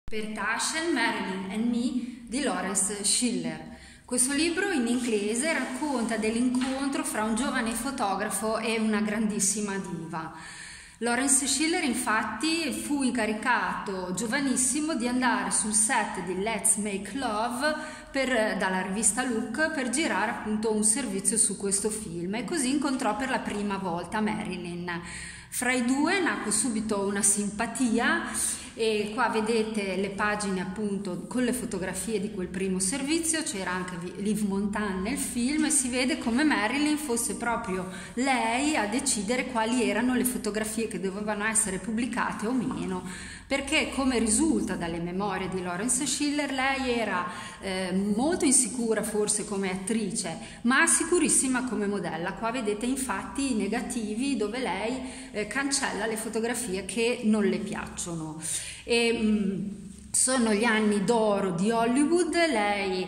Per Taschen, Marilyn and Me di Lawrence Schiller. Questo libro in inglese racconta dell'incontro fra un giovane fotografo e una grandissima diva. Lawrence Schiller infatti fu incaricato giovanissimo di andare sul set di Let's Make Love dalla rivista Look per girare appunto un servizio su questo film, e così incontrò per la prima volta Marilyn. Fra i due nacque subito una simpatia, e qua vedete le pagine appunto con le fotografie di quel primo servizio. C'era anche Liv Montan nel film e si vede come Marilyn fosse proprio lei a decidere quali erano le fotografie che dovevano essere pubblicate o meno, perché come risulta dalle memorie di Lawrence Schiller lei era molto insicura forse come attrice, ma sicurissima come modella. Qua vedete infatti i negativi dove lei cancella le fotografie che non le piacciono. Sono gli anni d'oro di Hollywood, lei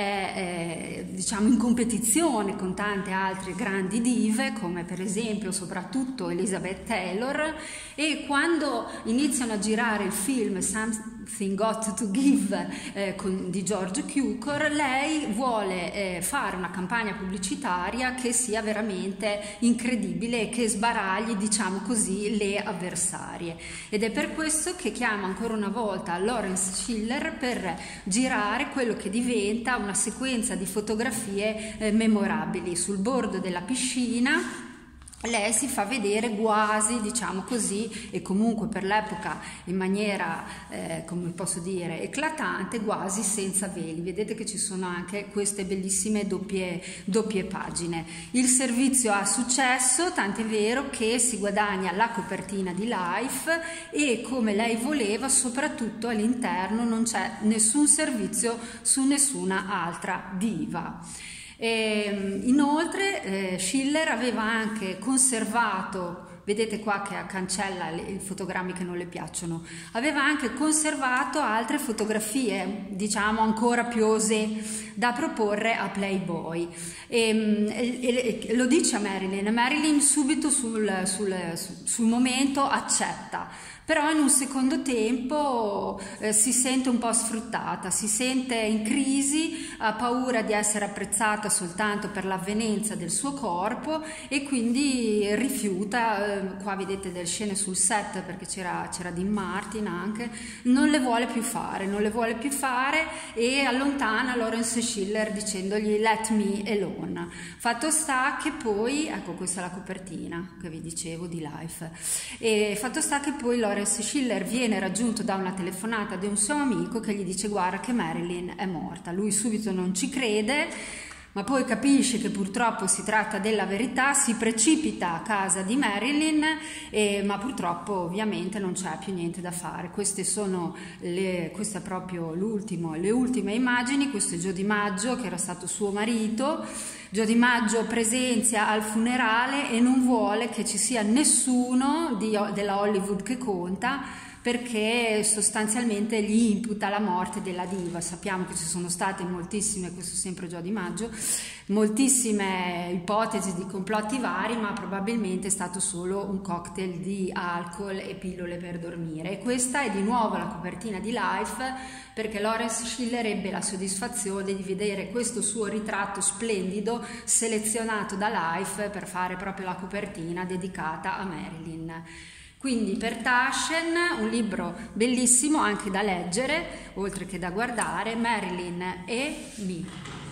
è diciamo in competizione con tante altre grandi dive come per esempio soprattutto Elizabeth Taylor, e quando iniziano a girare il film Something Got to Give di George Cukor, lei vuole fare una campagna pubblicitaria che sia veramente incredibile e che sbaragli, diciamo così, le avversarie, ed è per questo che chiama ancora una volta Lawrence Schiller per girare quello che diventa una sequenza di fotografie memorabili. Sul bordo della piscina lei si fa vedere quasi, diciamo così, e comunque per l'epoca in maniera, come posso dire, eclatante, quasi senza veli. Vedete che ci sono anche queste bellissime doppie pagine. Il servizio ha successo, tant'è vero che si guadagna la copertina di Life, e come lei voleva, soprattutto all'interno non c'è nessun servizio su nessuna altra diva. Inoltre Schiller aveva anche conservato, vedete qua che cancella i fotogrammi che non le piacciono, aveva anche conservato altre fotografie, diciamo ancora più osé, da proporre a Playboy, e lo dice a Marilyn subito sul momento accetta. Però in un secondo tempo si sente un po' sfruttata, si sente in crisi, ha paura di essere apprezzata soltanto per l'avvenenza del suo corpo e quindi rifiuta. Qua vedete delle scene sul set perché c'era Dean Martin anche, non le vuole più fare e allontana Lawrence Schiller dicendogli let me alone. Fatto sta che poi, ecco questa è la copertina che vi dicevo di Life, e fatto sta che poi Lawrence Schiller viene raggiunto da una telefonata di un suo amico che gli dice guarda che Marilyn è morta. Lui subito non ci crede, ma poi capisce che purtroppo si tratta della verità, si precipita a casa di Marilyn, ma purtroppo ovviamente non c'è più niente da fare. Queste sono questa è proprio le ultime immagini. Questo è Joe DiMaggio, che era stato suo marito. Joe DiMaggio presenzia al funerale e non vuole che ci sia nessuno della Hollywood che conta, perché sostanzialmente gli imputa la morte della diva. Sappiamo che ci sono state moltissime, questo è sempre Joe DiMaggio, moltissime ipotesi di complotti vari, ma probabilmente è stato solo un cocktail di alcol e pillole per dormire. E questa è di nuovo la copertina di Life, perché Lawrence Schiller ebbe la soddisfazione di vedere questo suo ritratto splendido selezionato da Life per fare proprio la copertina dedicata a Marilyn. Quindi per Taschen un libro bellissimo anche da leggere, oltre che da guardare, Marilyn e Me.